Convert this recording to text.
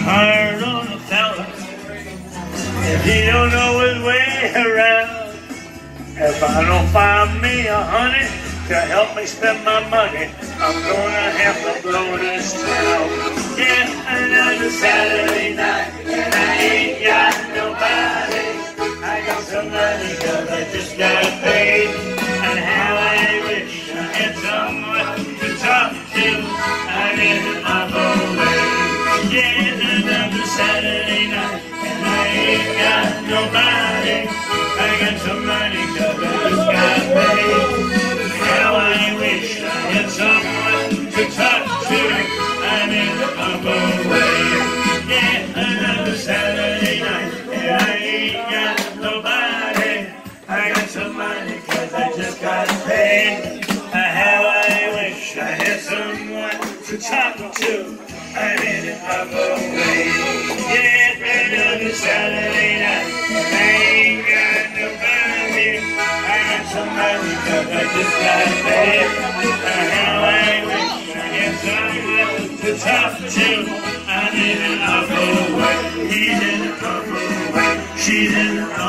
hard on a fella if he don't know his way around. If I don't find me a honey to help me spend my money, I'm gonna have to blow this town. Yeah, another Saturday night, and I ain't got nobody. I got some money 'cause I just got paid. And how I wish I had someone to talk to. I didn't my phone way. Yeah, another Saturday night, and I ain't got nobody. I got some money 'cause I just got paid. How I wish I had someone to talk to. I'm in my own way. Yeah, another Saturday night, and I ain't got nobody. I got some money 'cause I just got paid. How I wish I had someone to talk to. I'm in my own way. Yeah, another Saturday night, and I ain't got nobody. I got some money 'cause I just got paid. How I wish I had someone to talk to. I'm in an awful way. He's in an awful way. She's in an